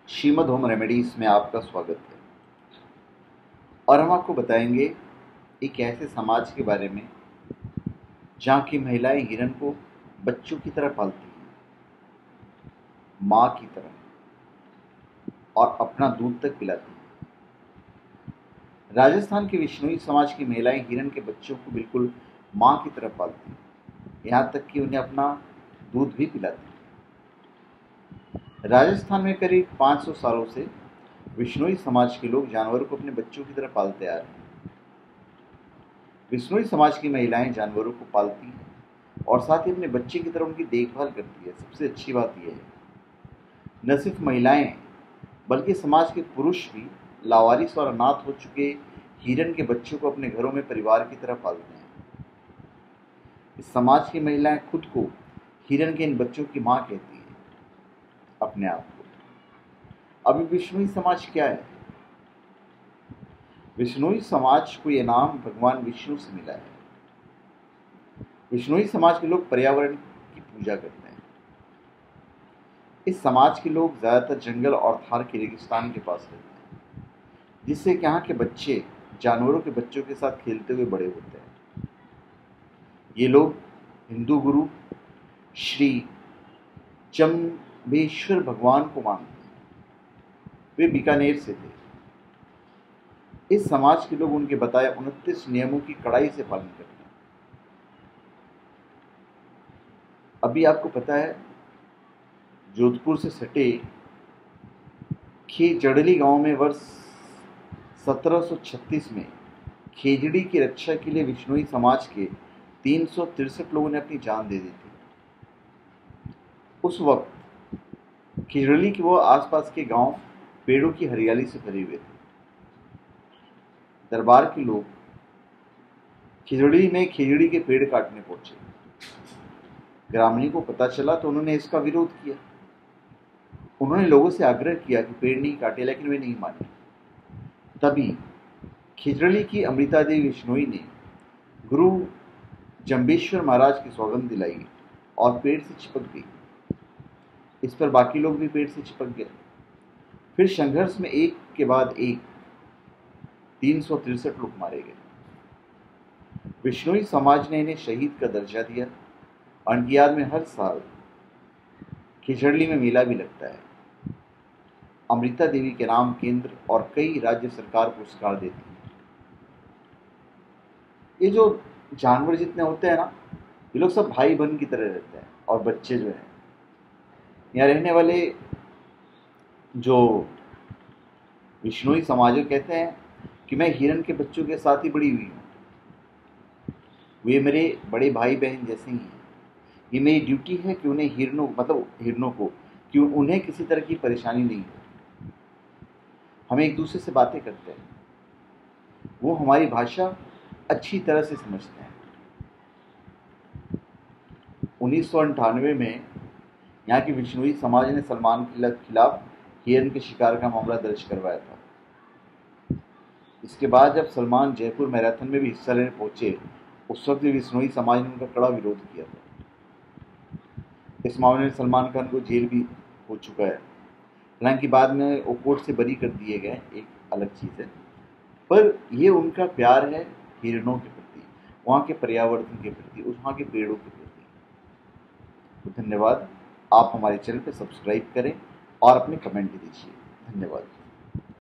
Shrimad home remedies में आपका स्वागत है। और हम आपको बताएंगे एक ऐसे समाज के बारे में जहाँ की महिलाएं हिरन को बच्चों की तरह पालती हैं, माँ की तरह, और अपना दूध तक पिलाती हैं। राजस्थान के विश्नोई समाज की महिलाएं हिरन के बच्चों को बिल्कुल माँ की तरह पालती हैं, यहाँ तक कि उन्हें अपना दूध भी पिलाती हैं। राजस्थान में करीब 500 सालों से विश्नोई समाज के लोग जानवरों को अपने बच्चों की तरह पालते आ रहे हैं। विश्नोई समाज की महिलाएं जानवरों को पालती हैं और साथ ही अपने बच्चे की तरह उनकी देखभाल करती है। सबसे अच्छी बात यह है, न सिर्फ महिलाएं बल्कि समाज के पुरुष भी लावारिस और अनाथ हो चुके हिरन के बच्चों को अपने घरों में परिवार की तरह पालते हैं। इस समाज की महिलाएं खुद को हिरन के इन बच्चों की माँ कहती हैं, अपने आप को। अभी विश्नोई समाज क्या है? विश्नोई समाज को यह नाम भगवान विष्णु से मिला है। विश्नोई समाज के लोग पर्यावरण की पूजा करते हैं। इस समाज के लोग ज्यादातर जंगल और थार के रेगिस्तान के पास रहते हैं, जिससे कि यहाँ के बच्चे जानवरों के बच्चों के साथ खेलते हुए बड़े होते हैं। ये लोग हिंदू गुरु श्री जम्बेश्वर भगवान को मानते हैं। वे बीकानेर से थे। इस समाज के लोग उनके बताए 29 नियमों की कड़ाई से पालन करते हैं। अभी आपको पता है, जोधपुर से सटे खेजड़ली गांव में वर्ष 1736 में खेजड़ी की रक्षा के लिए विश्नोई समाज के 363 लोगों ने अपनी जान दे दी थी। उस वक्त खेजड़ली के वो आसपास के गांव पेड़ों की हरियाली से भरे हुए थे। दरबार के लोग खिजड़ी में खिजड़ी के पेड़ काटने पहुंचे। ग्रामीणों को पता चला तो उन्होंने इसका विरोध किया। उन्होंने लोगों से आग्रह किया कि पेड़ नहीं काटे, लेकिन वे नहीं माने। तभी खिजड़ी की अमृता देवी विश्नोई ने गुरु जम्बेश्वर महाराज की सौगंध दिलाई और पेड़ से चिपक गई। इस पर बाकी लोग भी पेड़ से चिपक गए। फिर संघर्ष में एक के बाद एक 363 लोग मारे गए। विश्नोई समाज ने इन्हें शहीद का दर्जा दिया। उनकी याद में हर साल खिजड़ली में मेला भी लगता है। अमृता देवी के नाम केंद्र और कई राज्य सरकार पुरस्कार देती है। ये जो जानवर जितने होते हैं ना, ये लोग सब भाई बहन की तरह रहते हैं। और बच्चे जो हैं, यहाँ रहने वाले जो विश्नोई समाज कहते हैं कि मैं हिरन के बच्चों के साथ ही बड़ी हुई हूँ। वे मेरे बड़े भाई बहन जैसे ही हैं। ये मेरी ड्यूटी है कि उन्हें हिरनों को कि उन्हें किसी तरह की परेशानी नहीं हो। हम एक दूसरे से बातें करते हैं, वो हमारी भाषा अच्छी तरह से समझते हैं। 1998 में यहाँ की विश्नोई समाज ने सलमान के खिलाफ हिरन के शिकार का मामला दर्ज करवाया था। इसके बाद जब सलमान जयपुर मैराथन में भी हिस्सा लेने पहुंचे, उस वक्त भी विश्नोई समाज ने उनका कड़ा विरोध किया था। इस मामले में सलमान खान को जेल भी हो चुका है। हालांकि बाद में वो कोर्ट से बरी कर दिए गए, एक अलग चीज़ है। पर ये उनका प्यार है हिरणों के प्रति, वहाँ के पर्यावरण के प्रति, वहाँ के पेड़ों के प्रति। तो धन्यवाद। आप हमारे चैनल पर सब्सक्राइब करें और अपने कमेंट दीजिए। धन्यवाद।